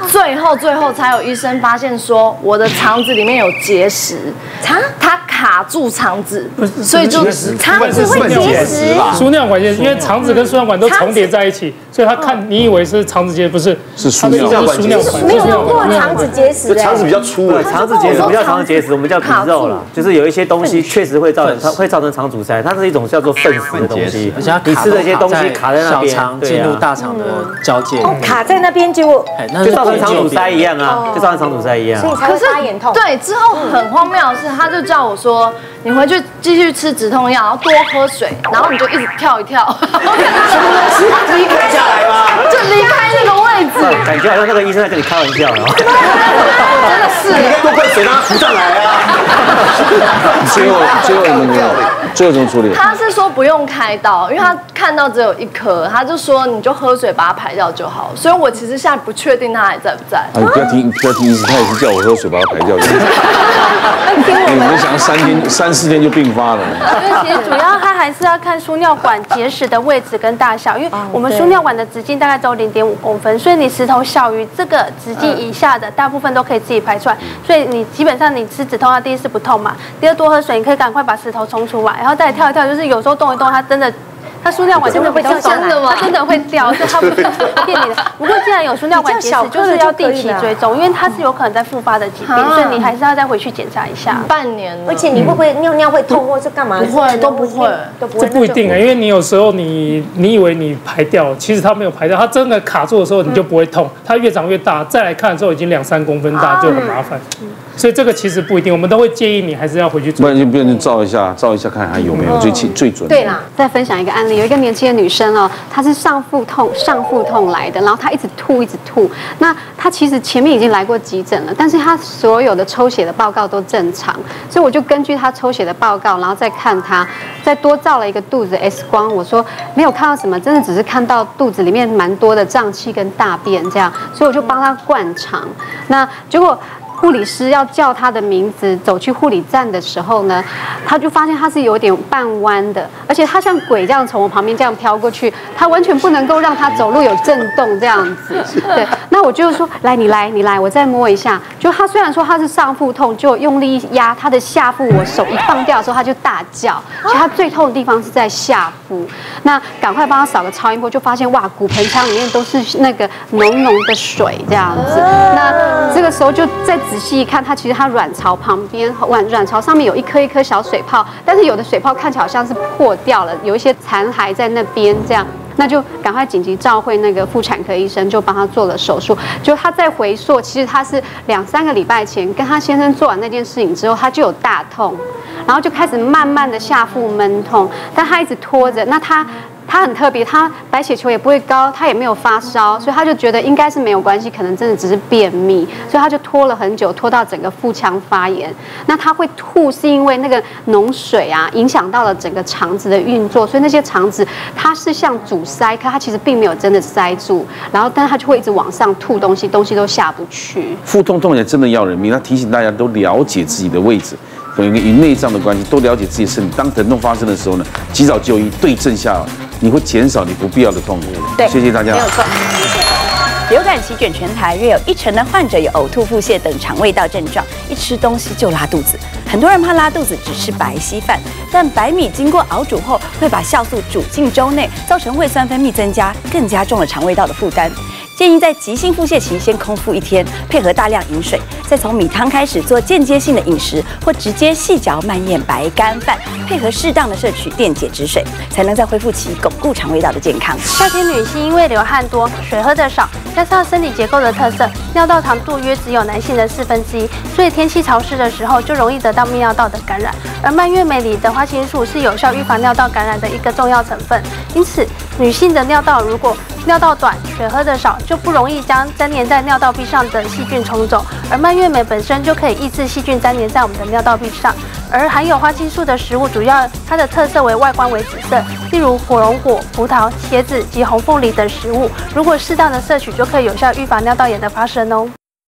最后才有医生发现说我的肠子里面有结石，它卡住肠子，所以就肠子会结石，输尿管结石，因为肠子跟输尿管都重叠在一起，所以他看你以为是肠子结石，不是， 是输尿管结石。 没有弄过肠子结石， 肠子比较粗的， 肠子结石不叫肠子结石，我们叫皮肉了，就是有一些东西确实会造成肠阻塞，它是一种叫做粪丝的东西， 而且它你吃的一些东西卡在那边， 小肠进入大肠的交界， 卡在那边就造成肠阻塞一样啊，就造成肠阻塞一样。 所以才会发炎痛。 对，之后很荒谬的是，他就叫我说，你回去继续吃止痛药，然后多喝水，然后你就一直跳一跳， 离开下来吗？ 就离开那个位置， 感觉好像那个医生在跟你开玩笑哦。 真的是。 你应该多灌水让他浮上来啊。最后你们最后怎么处理？ 他是说不用开刀，因为他看到只有1颗，他就说你就喝水把它排掉就好。所以我其实现在不确定他还在不在。 你不要听医生，他也是叫我喝水把它排掉。你们想3、4天就病发了。 因为其实主要它还是要看输尿管结石的位置跟大小，因为我们输尿管的直径大概只有0.5公分，所以你石头小于这个直径以下的，大部分都可以自己排出来。所以你基本上你吃止痛药，第一是不痛嘛，第二多喝水，你可以赶快把石头冲出来，然后再跳一跳，就是有时候动一动，它真的。它输尿管真的会掉下来，它真的会掉，所以它不是骗你的。不过既然有输尿管结石，就是要定期追踪，因为它是有可能在复发的疾病，所以你还是要再回去检查一下。 半年， 而且你会不会尿尿会痛，或是干嘛？ 不会，都不会， 这不一定啊，因为你有时候你以为你排掉，其实它没有排掉，它真的卡住的时候你就不会痛，它越长越大，再来看的时候已经2、3公分大，就很麻烦。所以这个其实不一定，我们都会建议你还是要回去做。 不然就别人照一下看还有没有最准。 对啦， 再分享一个案例，有一个年轻的女生哦，她是上腹痛来的，然后她一直吐。那她其实前面已经来过急诊了，但是她所有的抽血的报告都正常，所以我就根据她抽血的报告，然后再看她，再多照了一个肚子 X 光，我说没有看到什么，真的只是看到肚子里面蛮多的胀气跟大便这样，所以我就帮她灌肠。那结果。护理师要叫他的名字，走去护理站的时候呢，他就发现他是有点半弯的，而且他像鬼这样从我旁边这样飘过去，他完全不能够让他走路有震动这样子。对，那我就说来，你来，我再摸一下。就他虽然说他是上腹痛，就用力压他的下腹，我手一放掉的时候他就大叫，其实他最痛的地方是在下腹。那赶快帮他扫个超音波，就发现哇，骨盆腔里面都是那个浓浓的水这样子。那这个时候就再仔细一看，它其实它卵巢旁边，卵巢上面有一颗小水泡，但是有的水泡看起来好像是破掉了，有一些残骸在那边，这样，那就赶快紧急召会那个妇产科医生，就帮他做了手术。就他在回溯，其实他是2、3个礼拜前跟他先生做完那件事情之后，他就有大痛，然后就开始慢慢的下腹闷痛，但他一直拖着，那他很特别，他白血球也不会高，他也没有发烧，所以他就觉得应该是没有关系，可能真的只是便秘，所以他就拖了很久，拖到整个腹腔发炎。那他会吐，是因为那个脓水啊影响到了整个肠子的运作，所以那些肠子它是像阻塞，可它其实并没有真的塞住，然后但是它就会一直往上吐东西，东西都下不去。 腹痛痛起来真的要人命，他提醒大家都了解自己的位置。与内脏的关系，都了解自己身体。当疼痛发生的时候呢，及早就医，对症下药，你会减少你不必要的痛苦。 对， 谢谢大家。 没有错。流感席卷全台，约有1成的患者有呕吐、腹泻等肠胃道症状，一吃东西就拉肚子。很多人怕拉肚子，只吃白稀饭，但白米经过熬煮后，会把酵素煮进粥内，造成胃酸分泌增加，更加重了肠胃道的负担。建议在急性腹泻期先空腹1天，配合大量饮水，再从米汤开始做间接性的饮食，或直接细嚼慢咽白干饭，配合适当的摄取电解质水，才能在恢复期巩固肠胃道的健康。 夏天女性因为流汗多、水喝得少，加上身体结构的特色，尿道长度约只有男性的1/4，所以天气潮湿的时候就容易得到泌尿道的感染。而蔓越莓里的花青素是有效预防尿道感染的一个重要成分，因此女性的尿道如果尿道短、水喝得少，就不容易将粘连在尿道壁上的细菌冲走，而蔓越莓本身就可以抑制细菌粘连在我们的尿道壁上。而含有花青素的食物，主要它的特色为外观为紫色，例如火龙果、葡萄、茄子及红凤梨等食物，如果适当的摄取，就可以有效预防尿道炎的发生哦。